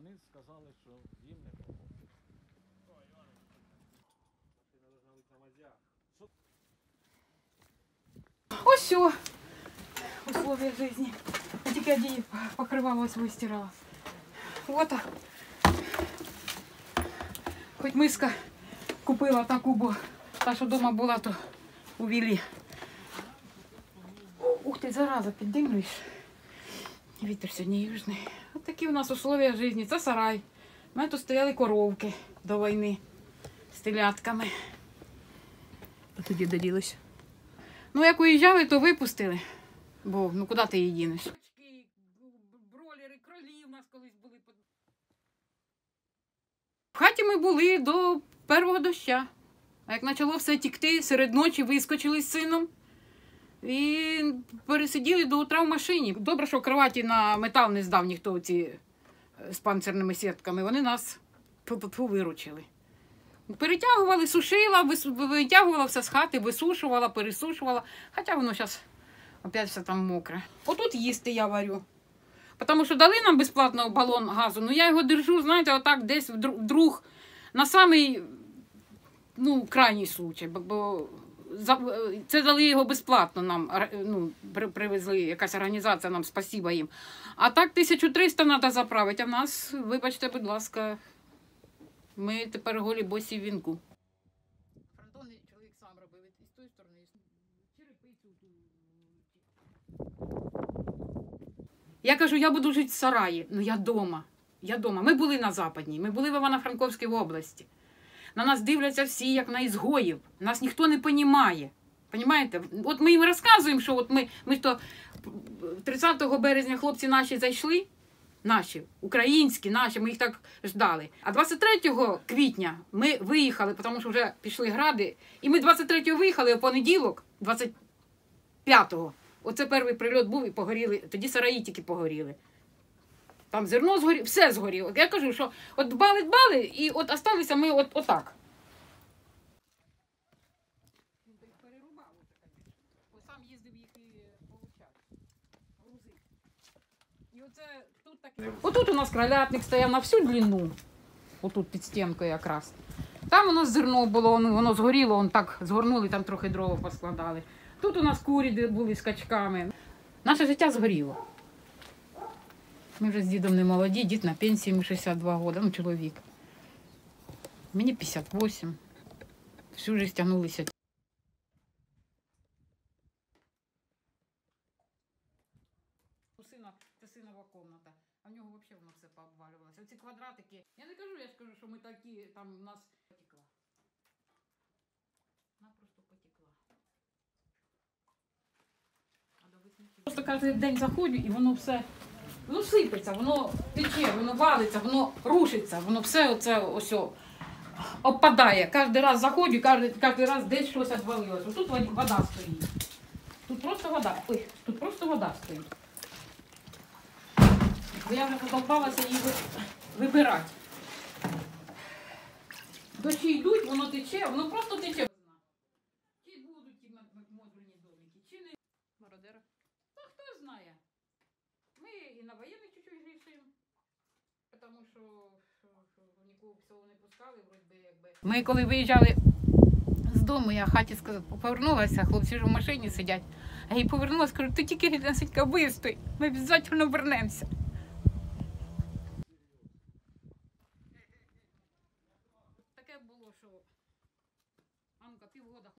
вони сказали, що їм не помогуть. Ось все. Условия жизни. Я тільки одії покривалась, вистирала. Вот. Хоч миска купила таку, бо та, що вдома була, то увели. Ух ти, зараза, піддимлюєш. Вітер сьогодні южний. Ось такі у нас условия життя. Це сарай. У мене тут стояли коровки до війни з телятками. А тоді доділося. Ну, як уїжджали, то випустили. Бо, ну куди ти її дінеш? Бролери, кролі у нас колись були. В хаті ми були до першого доща. А як почало все тікти, серед ночі вискочили з сином. І пересиділи до утра в машині. Добре, що кроваті на метал не здав ніхто ці з панцирними сітками. Вони нас виручили. Перетягували, сушила, витягувала все з хати, висушувала, пересушувала. Хоча воно зараз опять все там мокре. Отут їсти я варю. Тому що дали нам безплатно балон газу, ну я його держу, знаєте, отак десь вдруг на самий, ну, крайній случай. Бо це дали його безплатно нам, ну, привезли, якась організація нам, спасибо їм. А так 1300 треба заправити, а в нас, вибачте, будь ласка, ми тепер голі босі в вінку. Фронтони чоловік сам робив, і з тої сторони, черепицю. Я кажу, я буду жити в сараї, ну я дома. Я дома. Ми були на Западній, ми були в Івано-Франковській області. На нас дивляться всі, як на ізгоїв. Нас ніхто не розуміє. Понимаєте? От ми їм розказуємо, що от ми то 30 березня хлопці наші зайшли, наші, українські, наші, ми їх так ждали. А 23 квітня ми виїхали, тому що вже пішли гради. І ми 23-го виїхали, а в понеділок, 25-го, оце перший прильот був і погоріли, тоді сараї тільки погоріли. Там зерно згоріло, все згоріло. Я кажу, що от дбали, і от осталися ми отак. Сам їздив їх і получав, грузив. І оце тут таке. Отут у нас кролятник стояв на всю длину, отут під стінкою якраз. Там у нас зерно було, воно згоріло, воно так згорнули, там трохи дрова поскладали. Тут у нас курі були з качками. Наше життя згоріло. Ми вже з дідом не молоді, дід на пенсії, йому 62 роки, ну чоловік. Мені 58. Всю життя тягнулися. Це синова кімната, а в нього взагалі воно все пообвалювалося. Оці квадратики, я не кажу, я ж кажу, що ми такі, там у нас потекла. Вона просто потекла. Просто кожен день заходжу і воно все, воно сипеться, воно тече, воно валиться, воно рушиться, воно все оце ось обпадає. Кожен раз заходжу, кожен раз десь щось відвалилося. Тут вода стоїть. Тут просто вода. Ой, тут просто вода стоїть. Бо я вже задовбалася її вибирати. Дощі йдуть, воно тече, воно просто тече. Чи будуть ті модульні домики, чи не. Мародера. Та хто знає. Ми і на воєнних чуть-чуть грішимо, тому що нікого в село не пускали, вроді якби. Ми коли виїжджали з дому, я в хаті повернулася, хлопці ж в машині сидять. А я повернулася, кажу, ти тільки ріднесенька вистой, ми обов'язково вернемося. Таке було, що Анка півгода